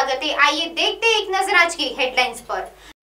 स्वागत है। आइए देखते हैं एक नजर आज की हेडलाइंस पर।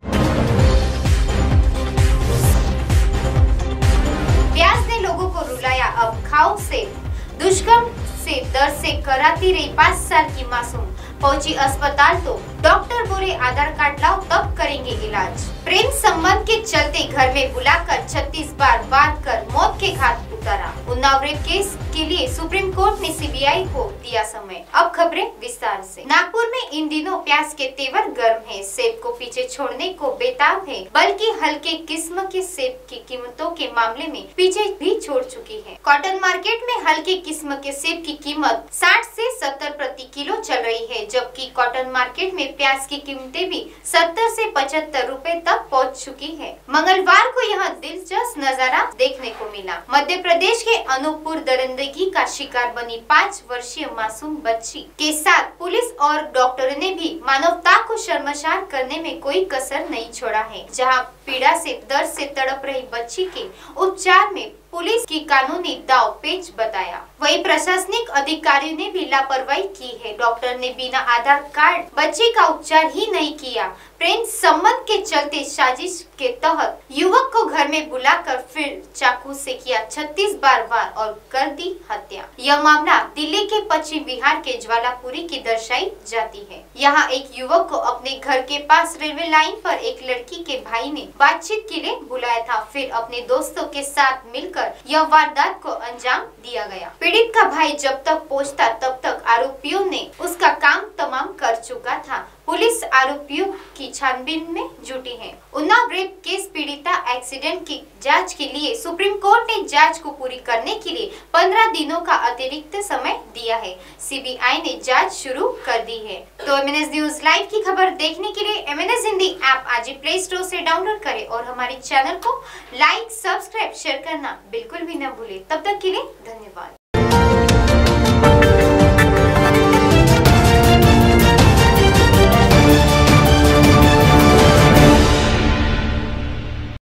प्याज ने लोगों को रुलाया, अब खाओ सेब। दुष्कर्म से दर्द से कराती रही 5 साल की मासूम पहुंची अस्पताल तो डॉक्टर बोले आधार कार्ड लाओ तब करेंगे इलाज। प्रेम संबंध के चलते घर में बुलाकर 36 बार वार कर मौत के घाट उतारा। उन्नाव रेप केस के लिए सुप्रीम कोर्ट ने सीबीआई को दिया समय। अब खबरें विस्तार से। नागपुर में इन दिनों प्याज के तेवर गर्म है। सेब को पीछे छोड़ने को बेताब है, बल्कि हल्के किस्म के सेब की कीमतों के मामले में पीछे भी छोड़ चुकी है। कॉटन मार्केट में हल्के किस्म के सेब की कीमत 60 से 70 प्रति किलो चल रही है, जबकि कॉटन मार्केट में प्याज की कीमतें भी 70 से 75 रुपए तक पहुंच चुकी है। मंगलवार को यहाँ दिलचस्प नजारा देखने को मिला। मध्य प्रदेश के अनूपपुर दरिंदगी का शिकार बनी 5 वर्षीय मासूम बच्ची के साथ पुलिस और डॉक्टरों ने भी मानवता को शर्मसार करने में कोई कसर नहीं छोड़ा है। जहां पीड़ा से दर्द से तड़प रही बच्ची के उपचार में पुलिस की कानूनी दाव पेच बताया, वही प्रशासनिक अधिकारियों ने भी लापरवाही की है। डॉक्टर ने बिना आधार कार्ड बच्ची का उपचार ही नहीं किया। प्रेम संबंध के चलते साजिश के तहत युवक को घर में बुलाकर फिर चाकू से किया 36 बार वार और कर दी हत्या। यह मामला दिल्ली के पश्चिम बिहार के ज्वालापुरी की दर्शाई जाती है। यहाँ एक युवक को अपने घर के पास रेलवे लाइन पर एक लड़की के भाई ने बातचीत के लिए बुलाया था। फिर अपने दोस्तों के साथ मिलकर यह वारदात को अंजाम दिया गया। पीड़ित का भाई जब तक पहुंचता तब तक आरोपियों ने उसका काम तमाम कर चुका था। पुलिस आरोपियों की छानबीन में जुटी है। उन्नाव रेप केस पीड़िता एक्सीडेंट की जांच के लिए सुप्रीम कोर्ट ने जांच को पूरी करने के लिए 15 दिनों का अतिरिक्त समय दिया है। सीबीआई ने जांच शुरू कर दी है। तो MNS न्यूज लाइव की खबर देखने के लिए MNS हिंदी ऐप आज ही प्ले स्टोर से डाउनलोड करें और हमारे चैनल को लाइक, सब्सक्राइब, शेयर करना बिल्कुल भी न भूले। तब तक के लिए धन्यवाद।